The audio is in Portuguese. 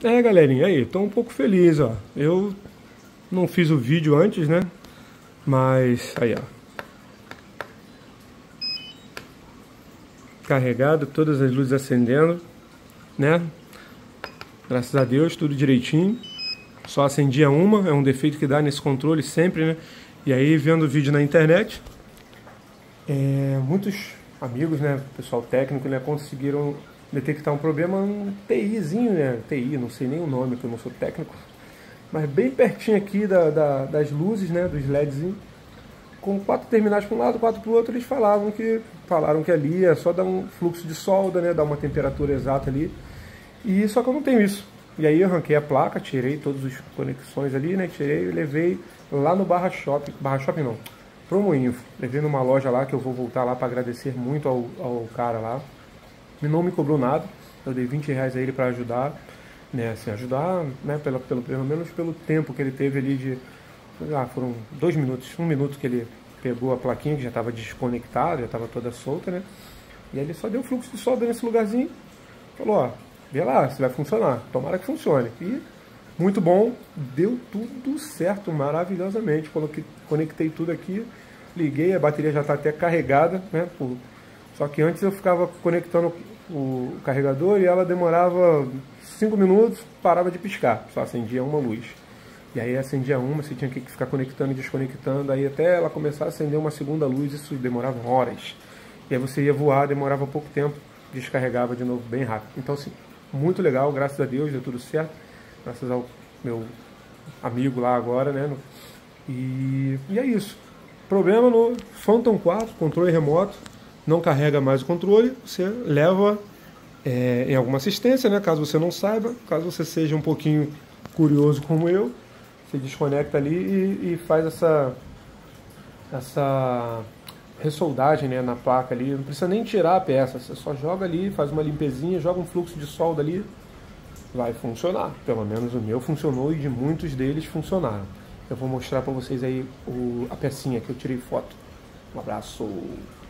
Galerinha, aí, tô um pouco feliz, ó. Eu não fiz o vídeo antes, né? Mas, aí, ó. Carregado, todas as luzes acendendo, né? Graças a Deus, tudo direitinho. Só acendia uma, é um defeito que dá nesse controle sempre, né? E aí, vendo o vídeo na internet, muitos amigos, né? Pessoal técnico, né? Conseguiram detectar um problema, um TIzinho, né? TI, não sei nem o nome, que eu não sou técnico. Mas bem pertinho aqui das luzes, né? Dos LEDzinhos. Com 4 terminais para um lado, 4 para o outro, eles falaram que ali é só dar um fluxo de solda, né? Dar uma temperatura exata ali. E só que eu não tenho isso. E aí eu arranquei a placa, tirei todas as conexões ali, né? Tirei e levei lá no Barra Shopping não, Promoinfo. Levei numa loja lá que eu vou voltar lá para agradecer muito ao cara lá. E não me cobrou nada. Eu dei R$20 a ele para ajudar, né? Assim, ajudar, né? Pelo menos pelo tempo que ele teve ali de... foram 2 minutos, 1 minuto que ele pegou a plaquinha que já estava desconectada, já estava toda solta, né? E aí ele só deu fluxo de solda nesse lugarzinho. Falou, ó, vê lá se vai funcionar. Tomara que funcione. E muito bom, deu tudo certo, maravilhosamente. Conectei tudo aqui, liguei, a bateria já está até carregada, né? Só que antes eu ficava conectando o carregador e ela demorava 5 minutos, parava de piscar, só acendia uma luz. E aí acendia uma, você tinha que ficar conectando e desconectando, aí até ela começar a acender uma segunda luz, isso demorava horas. E aí você ia voar, demorava pouco tempo, descarregava de novo bem rápido. Então assim, muito legal, graças a Deus, deu tudo certo. Graças ao meu amigo lá agora, né? E é isso. Problema no Phantom 4, controle remoto, não carrega mais o controle, você leva em alguma assistência, né? Caso você não saiba, caso você seja um pouquinho curioso como eu, você desconecta ali e faz essa ressoldagem, né, na placa ali. Não precisa nem tirar a peça, você só joga ali, faz uma limpezinha, joga um fluxo de solda ali, vai funcionar. Pelo menos o meu funcionou e de muitos deles funcionaram. Eu vou mostrar para vocês aí a pecinha que eu tirei foto. Um abraço!